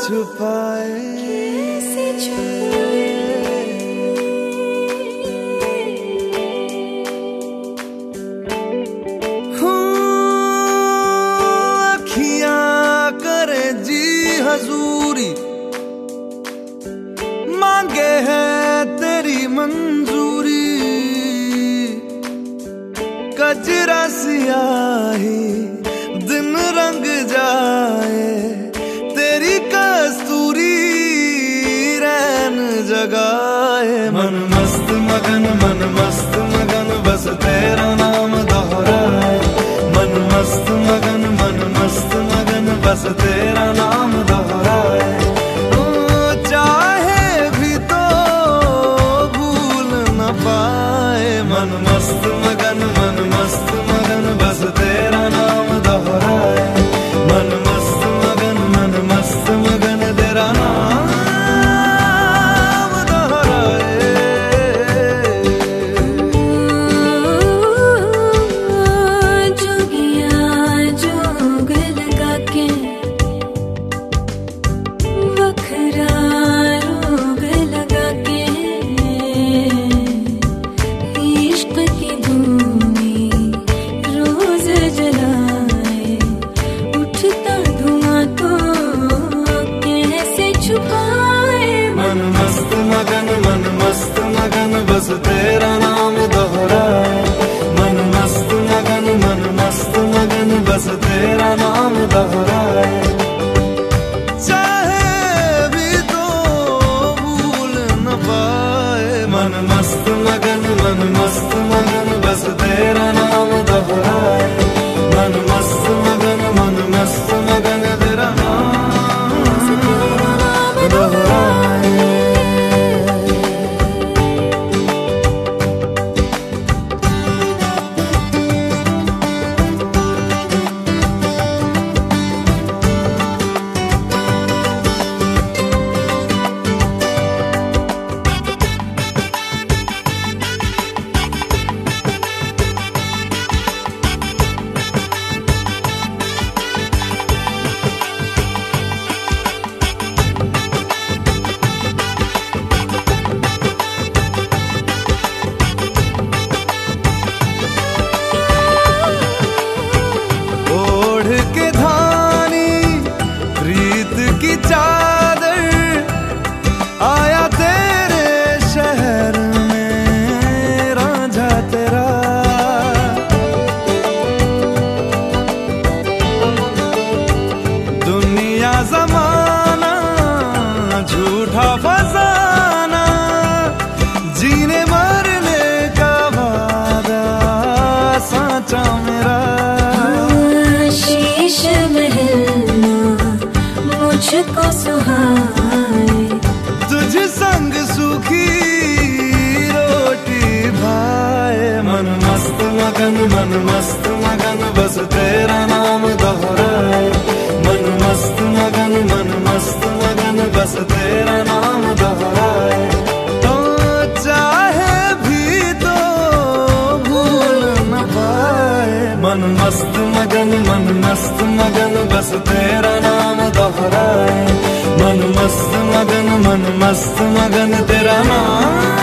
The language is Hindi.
छुपाए, कैसे छुपाए। अखियां करे जी हजूरी, मांगे है तेरी मंजूरी। कजरा सियाही दिन रंग जाए, तेरी कस्तूरी रैन जगाए। मन मस्त मगन, मन मस्त मगन, बस तेरा नाम दोहराए। मन मस्त मगन, मन मस्त मगन, बस तेरा नाम दोहराए। चाहे भी तो भूल न पाए। मन मस्त मगन, मन मस्त मगन, बस तेरा नाम दोहराए। मन मस्त मगन, मन मस्त मगन, तेरा नाम दोहराए। जोगिया जोग लगा के, वखरा रोग लगा के, इश्क की धूमी रोज जलाए। उठता धुआं तो कैसे छुपाए। मन मस्त मगन, मन मस्त मगन, बस तेरा नाम दोहराए। मन मस्त मगन, मन मस्त मगन, बस तेरा नाम दोहराए। चाहे भी तो भूल न पाए। मन मस्त मगन, मन मस्त मगन, बस तेरा नाम दोहराए। मन मस्त मगन, मन मस्त मगन, तेरा नाम दोहराए। की चादर आया तेरे शहर में रांझा तेरा। दुनिया जमाना झूठा फसाना, जीने मरने का वादा साचा मेरा। शीश महलना मुझको सुहाए, तुझ संग सूखी रोटी भाए। मन मस्त मगन, मन मस्त मगन, बस तेरा नाम दोहराए। मन मस्त मगन, मन मस्त मगन, बस तेरा नाम दोहराए। तो चाहे भी तो भूल न पाए। मन मस्त मगन, मन मस्त मगन, बस तेरा नाम दोहराए। मन मस्त मगन, मन मस्त मगन, तेरा नाम